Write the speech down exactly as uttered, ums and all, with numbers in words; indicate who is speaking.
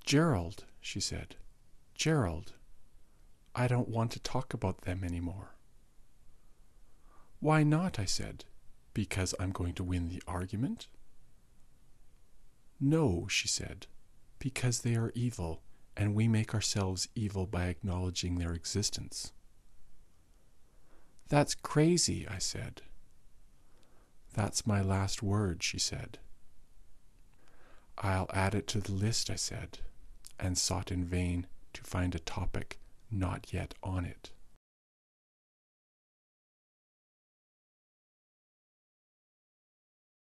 Speaker 1: Gerald, she said. Gerald, I don't want to talk about them anymore. Why not? I said. Because I'm going to win the argument? No, she said, because they are evil, and we make ourselves evil by acknowledging their existence. That's crazy, I said. That's my last word, she said. I'll add it to the list, I said, and sought in vain to find a topic not yet on it.